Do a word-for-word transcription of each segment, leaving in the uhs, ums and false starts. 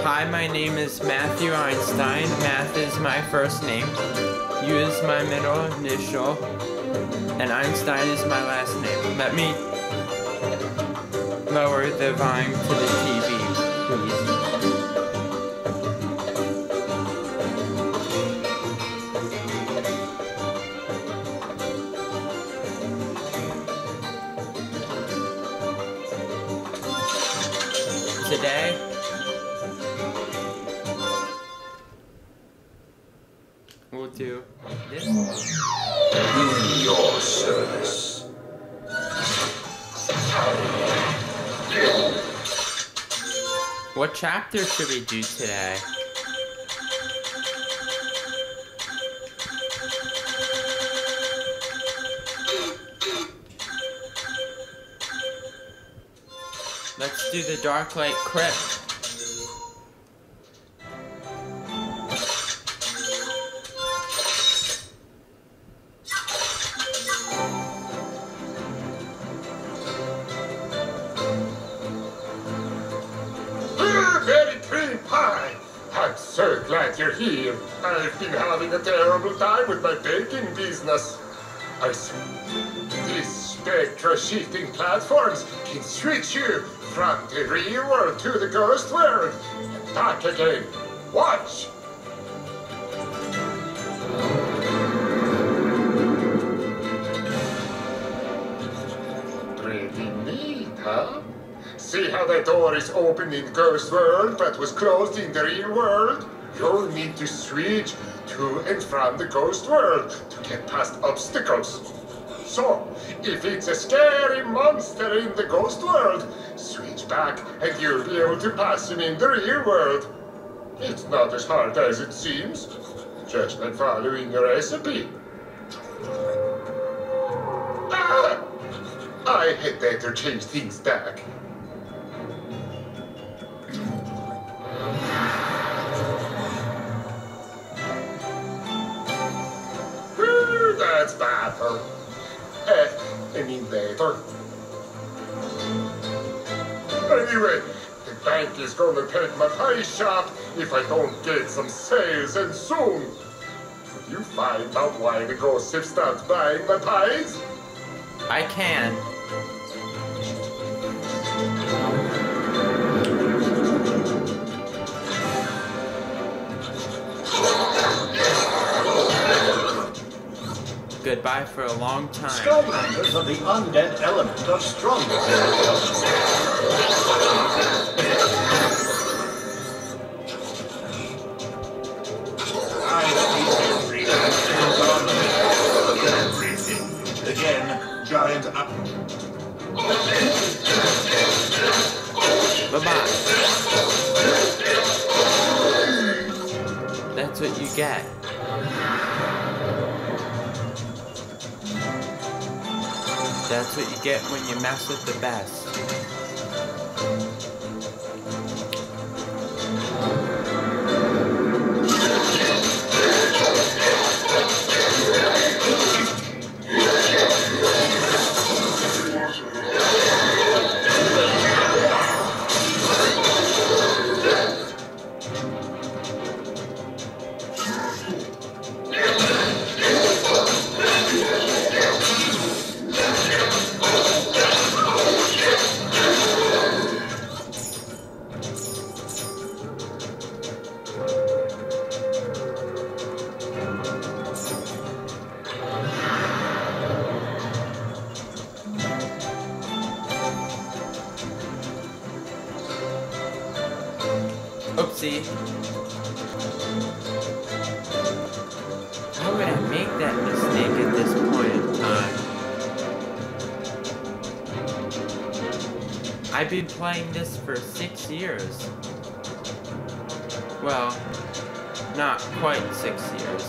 Hi, my name is Matthew Einstein. Math is my first name. U is my middle initial. And Einstein is my last name. Let me lower the volume to the T V, please. Today, we'll do this. In your service. What chapter should we do today? Let's do the Dark Light Crypt. Very cream pie! I'm so glad you're here. I've been having a terrible time with my baking business. I see these spectra shifting platforms can switch you from the real world to the ghost world and back again. Watch! Pretty neat, huh? See how the door is open in Ghost World but was closed in the real world? You'll need to switch to and from the Ghost World to get past obstacles. So, if it's a scary monster in the Ghost World, switch back and you'll be able to pass him in the real world. It's not as hard as it seems, just by following the recipe. Ah! I had better change things back. That's better. Eh, I mean later. Anyway, the bank is gonna take my pie shop if I don't get some sales, and soon. Could you find out why the ghosts have stopped buying my pies? I can. Goodbye for a long time. Skylanders are the undead element of strong materials. I see everything. Everything. Again, giant up. Bye-bye. That's what you get. That's what you get when you mess with the best. Oopsie. How would I make that mistake at this point in time? I've been playing this for six years. Well, not quite six years.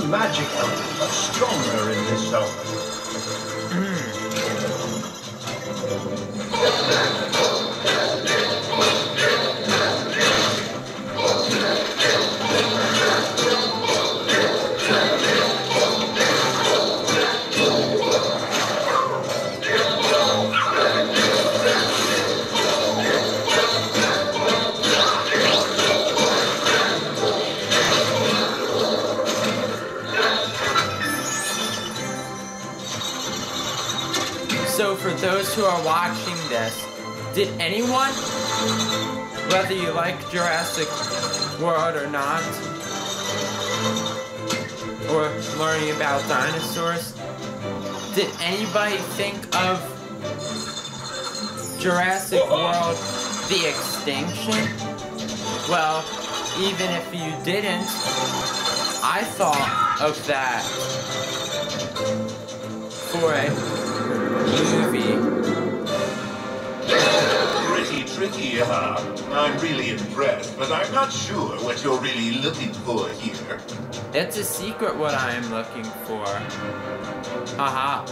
magic element are stronger in this zone. So for those who are watching this, did anyone, whether you like Jurassic World or not, or learning about dinosaurs, did anybody think of Jurassic World The Extinction? Well, even if you didn't, I thought of that for a movie. Pretty tricky, huh? I'm really impressed, but I'm not sure what you're really looking for here. It's a secret what I am looking for. Haha.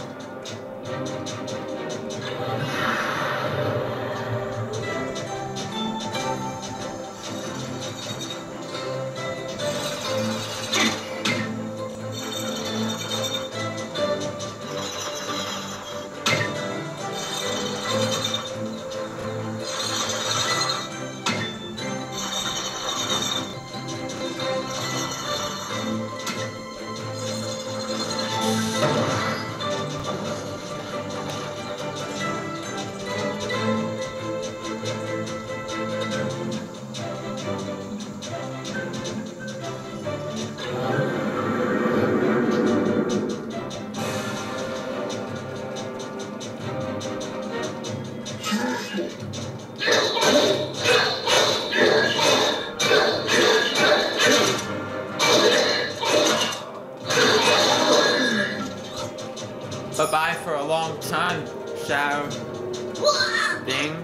Bye-bye for a long time, Shadow Thing.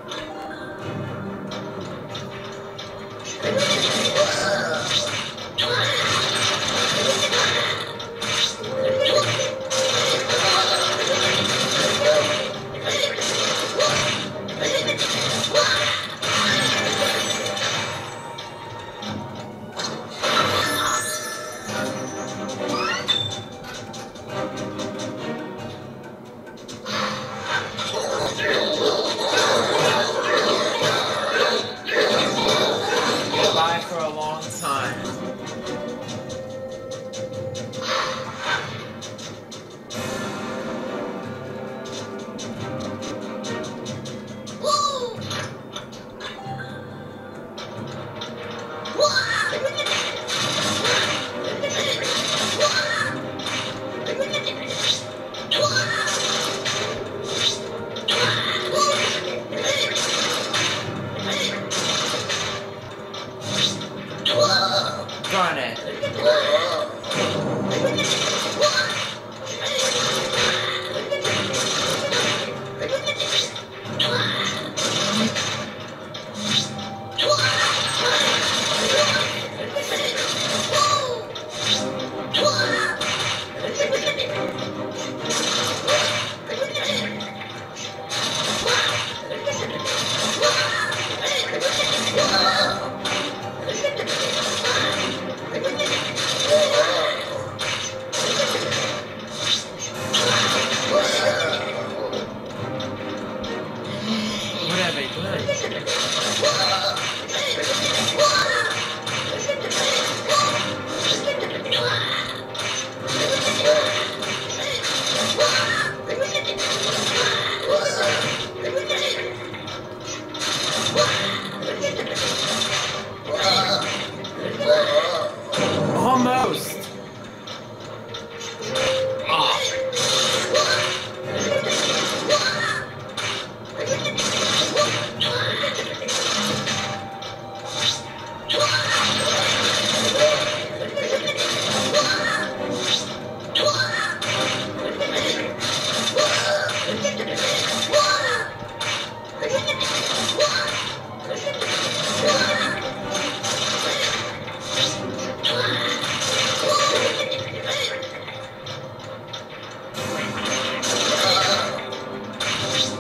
Bye for a long time. Darn it. What have I done? Almost.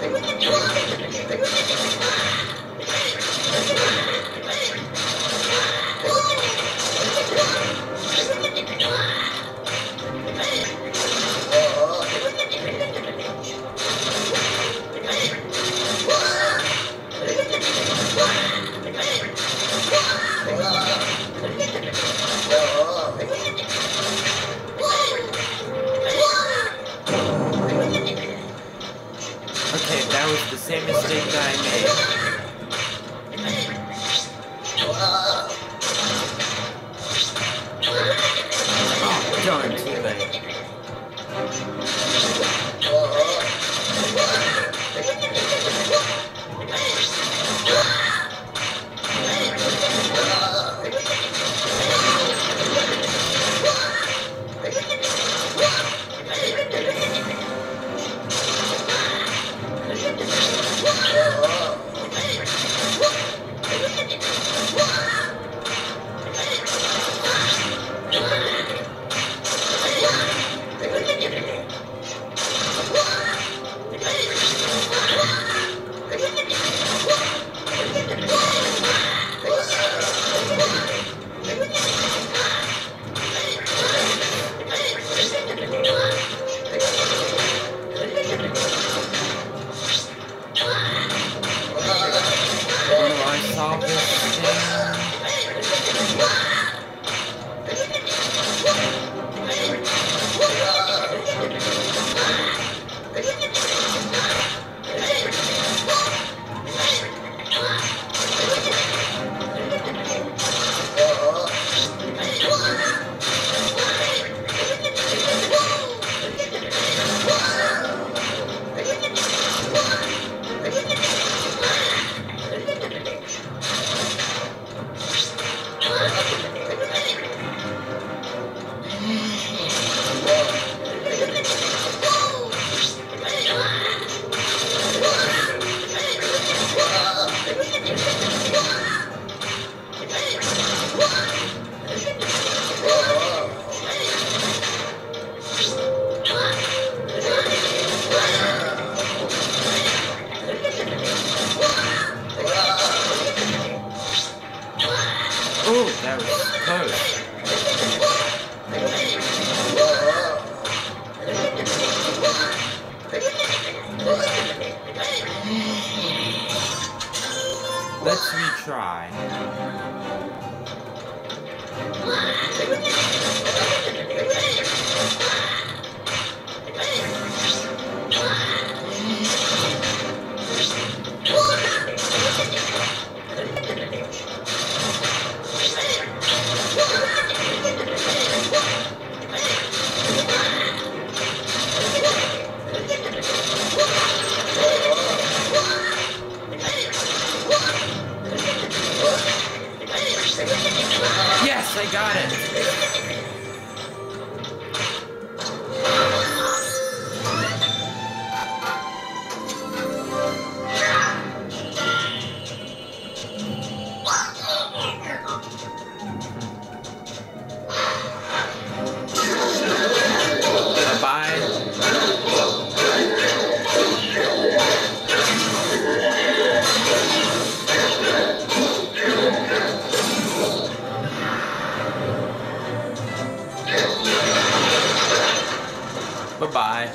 Okay, that was the same mistake that I made. Oh, darn, too late. Oh, that was close. Let's retry. Yes, I got it. Bye-bye.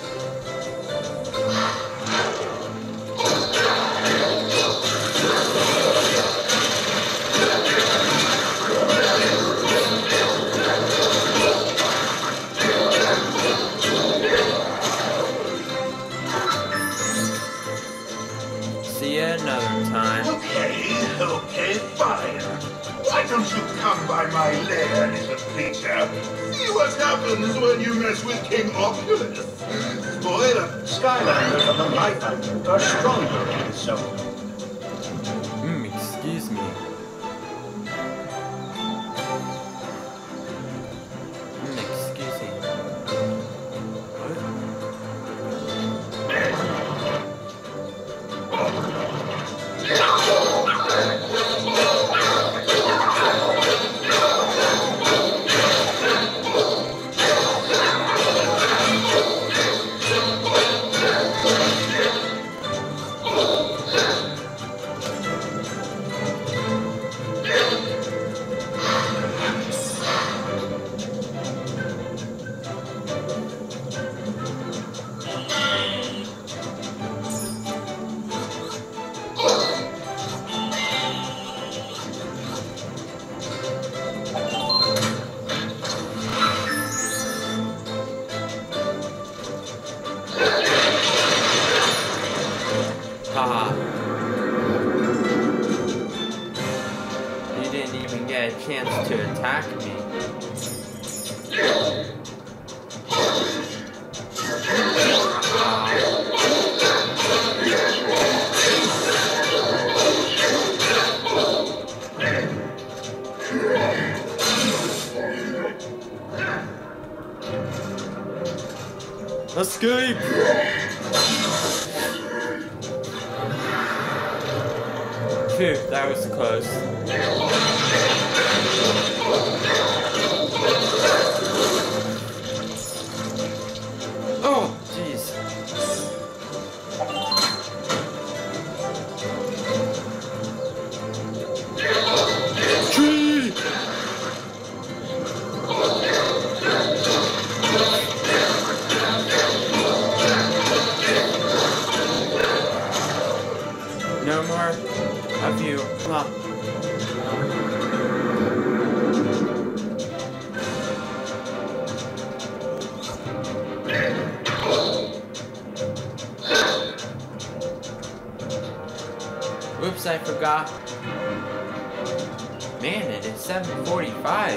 See you another time. Okay, okay, fine. Why don't you come by my lair, little creature? See what happens when you mess with King Opulus. Spoiler. Skylanders of the Life Island are stronger than so. Hmm, excuse me. Hmm, excuse me. Haha. You didn't even get a chance to attack me. Escape! Phew, that was close. Oh, jeez. Tree! No more of you. Come on. Oops, I forgot. Man, it is seven forty-five.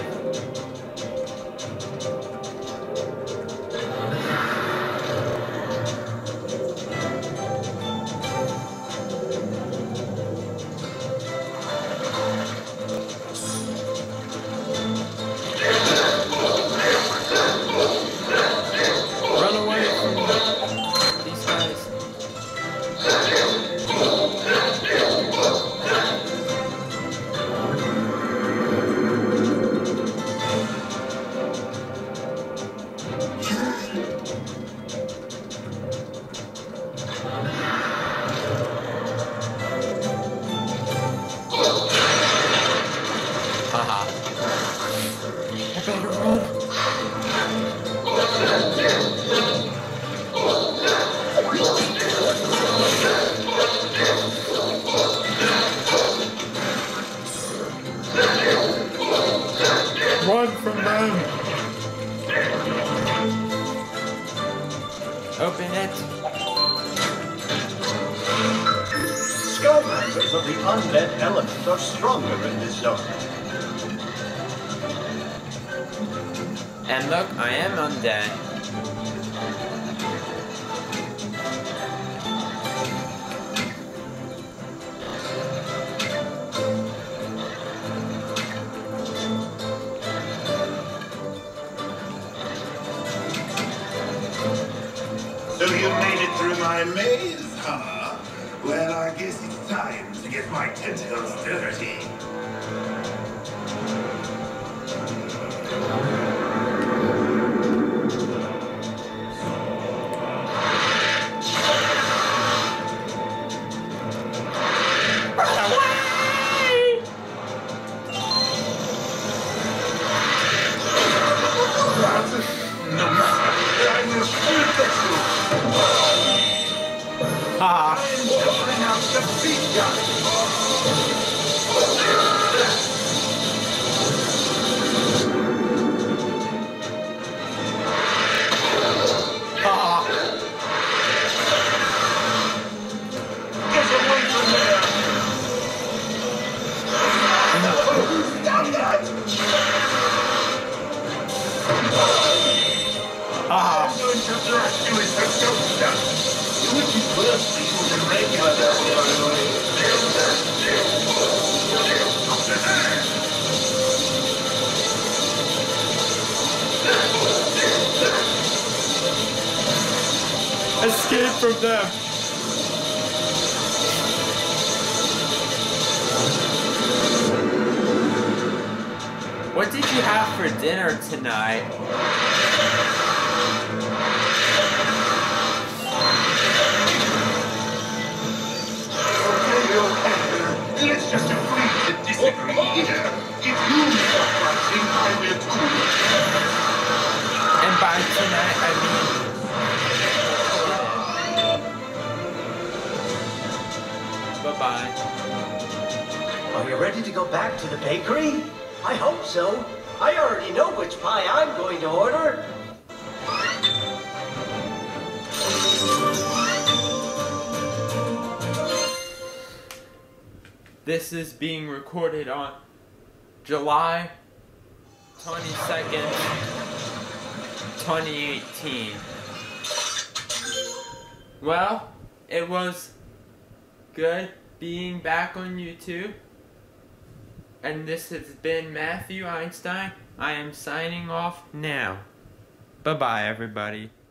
Run from them! Open it. Skeletons of the undead element are stronger in this zone. And look, I am undead. So you made it through my maze, huh? Well, I guess it's time to get my tentacles dirty. Ha! I'm delivering out the beat gun. Ha! Get away from there! Stop that! Ha! I'm going to blast you into ghost dust. It would be worse to use a regular Escape from them! What did you have for dinner tonight? Let's just agree to disagree here. If you stop fighting, I will too. And by tonight, I mean... Bye-bye. Are you ready to go back to the bakery? I hope so. I already know which pie I'm going to order. This is being recorded on July twenty-second, twenty eighteen. Well, it was good being back on YouTube. And this has been Matthew Einstein. I am signing off now. Bye-bye, everybody.